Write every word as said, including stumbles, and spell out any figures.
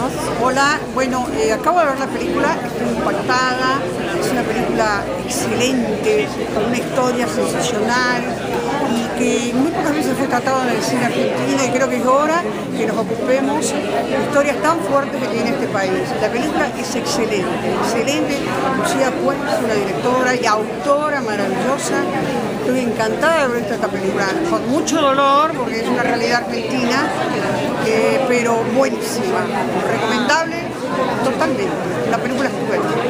estás? Hola, bueno, eh, acabo de ver la película, estoy impactada, es una película excelente, con una historia sensacional y que muy pocas veces fue tratado en el cine argentino, y creo que es hora que nos ocupemos de historias tan fuertes que tiene este país. La película es excelente, excelente. Lucía Puente es una directora y autora maravillosa. Estoy encantada de haber visto esta película, con mucho dolor porque es una realidad argentina, eh, pero buenísima, recomendable totalmente. La película es estupenda.